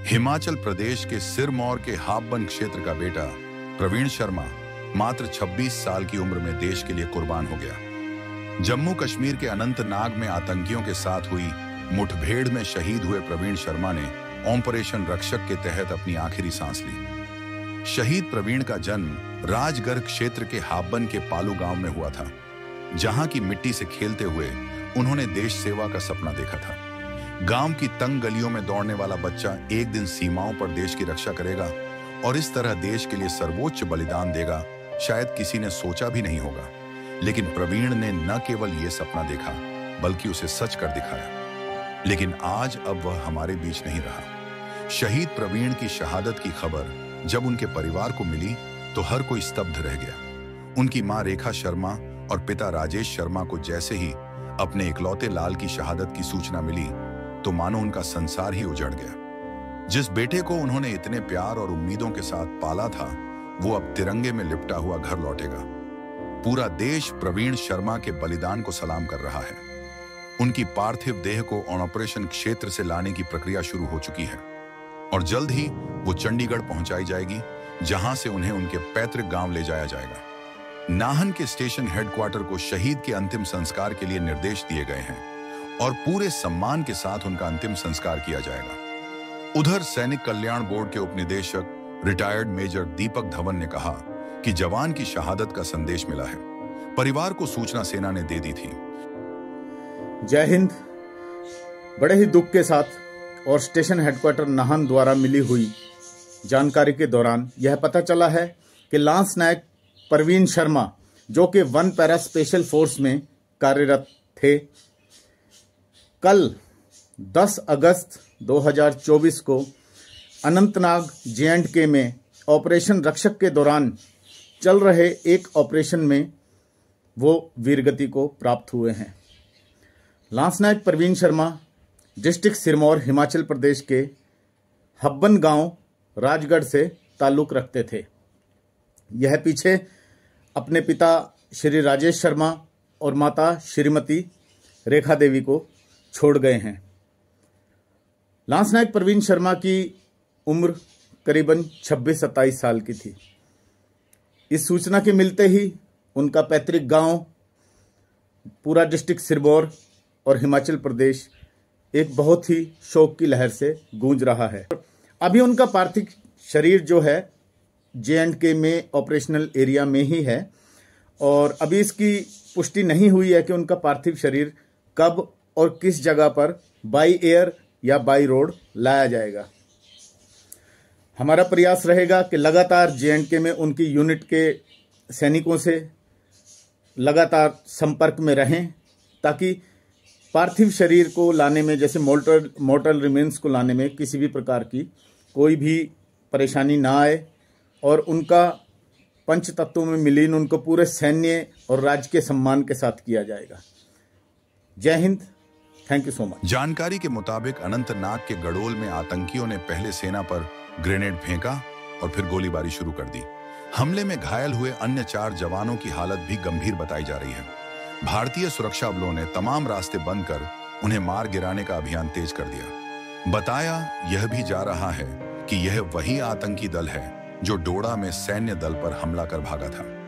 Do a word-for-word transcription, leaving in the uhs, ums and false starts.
हिमाचल प्रदेश के सिरमौर के हाबन क्षेत्र का बेटा प्रवीण शर्मा मात्र छब्बीस साल की उम्र में देश के लिए कुर्बान हो गया। जम्मू कश्मीर के अनंतनाग में आतंकियों के साथ हुई मुठभेड़ में शहीद हुए प्रवीण शर्मा ने ऑपरेशन रक्षक के तहत अपनी आखिरी सांस ली। शहीद प्रवीण का जन्म राजगढ़ क्षेत्र के हाबन के पालू गांव में हुआ था, जहां की मिट्टी से खेलते हुए उन्होंने देश सेवा का सपना देखा था। गांव की तंग गलियों में दौड़ने वाला बच्चा एक दिन सीमाओं पर देश की रक्षा करेगा और इस तरह देश के लिए सर्वोच्च बलिदान देगा, शायद किसी ने सोचा भी नहीं होगा। लेकिन प्रवीण ने न केवल यह सपना देखा बल्कि उसे सच कर दिखाया। लेकिन आज अब वह हमारे बीच नहीं रहा। शहीद प्रवीण की शहादत की खबर जब उनके परिवार को मिली तो हर कोई स्तब्ध रह गया। उनकी मां रेखा शर्मा और पिता राजेश शर्मा को जैसे ही अपने इकलौते लाल की शहादत की सूचना मिली तो मानो उनका संसार ही उजड़ गया। जिस बेटे को उन्होंने इतने प्यार और उम्मीदों के साथ पाला था, वो अब तिरंगे में लिपटा हुआ घर लौटेगा। पूरा देश प्रवीण शर्मा के बलिदान को सलाम कर रहा है। उनकी पार्थिव देह को ऑपरेशन क्षेत्र से लाने की प्रक्रिया शुरू हो चुकी है और जल्द ही वो चंडीगढ़ पहुंचाई जाएगी, जहां से उन्हें उनके पैतृक गांव ले जाया जाएगा। नाहन के स्टेशन हेडक्वार्टर को शहीद के अंतिम संस्कार के लिए निर्देश दिए गए हैं और पूरे सम्मान के साथ उनका अंतिम संस्कार किया जाएगा। उधर सैनिक कल्याण बोर्ड के उपनिदेशक रिटायर्ड मेजर दीपक धवन ने कहा कि जवान की शहादत का संदेश मिला है। परिवार को सूचना सेना ने दे दी थी। जय हिंद। बड़े ही दुख के साथ और स्टेशन हेडक्वार्टर नाहन द्वारा मिली हुई जानकारी के दौरान यह पता चला है कि लांस नायक प्रवीण शर्मा, जो कि वन पैरा स्पेशल फोर्स में कार्यरत थे, कल दस अगस्त दो हज़ार चौबीस को अनंतनाग जे एंड के में ऑपरेशन रक्षक के दौरान चल रहे एक ऑपरेशन में वो वीरगति को प्राप्त हुए हैं। लांस नायक प्रवीण शर्मा डिस्ट्रिक्ट सिरमौर हिमाचल प्रदेश के हब्बन गांव राजगढ़ से ताल्लुक़ रखते थे। यह पीछे अपने पिता श्री राजेश शर्मा और माता श्रीमती रेखा देवी को छोड़ गए हैं। लांस नायक प्रवीण शर्मा की उम्र करीबन छब्बीस सत्ताईस साल की थी। इस सूचना के मिलते ही उनका पैतृक गांव, पूरा डिस्ट्रिक्ट सिरमौर और हिमाचल प्रदेश एक बहुत ही शोक की लहर से गूंज रहा है। अभी उनका पार्थिव शरीर जो है जे एंड के में ऑपरेशनल एरिया में ही है और अभी इसकी पुष्टि नहीं हुई है कि उनका पार्थिव शरीर कब और किस जगह पर बाई एयर या बाई रोड लाया जाएगा। हमारा प्रयास रहेगा कि लगातार जे एंड के में उनकी यूनिट के सैनिकों से लगातार संपर्क में रहें ताकि पार्थिव शरीर को लाने में, जैसे मोर्टल मोर्टल रिमेन्स को लाने में किसी भी प्रकार की कोई भी परेशानी ना आए और उनका पंच तत्वों में मिलीन उनको पूरे सैन्य और राजकीय सम्मान के साथ किया जाएगा। जय हिंद। Thank you so much. जानकारी के मुताबिक अनंतनाग के गड़ोल में आतंकियों ने पहले सेना पर ग्रेनेड फेंका और फिर गोलीबारी शुरू कर दी। हमले में घायल हुए अन्य चार जवानों की हालत भी गंभीर बताई जा रही है। भारतीय सुरक्षा बलों ने तमाम रास्ते बंद कर उन्हें मार गिराने का अभियान तेज कर दिया। बताया यह भी जा रहा है कि यह वही आतंकी दल है जो डोडा में सैन्य दल पर हमला कर भागा था।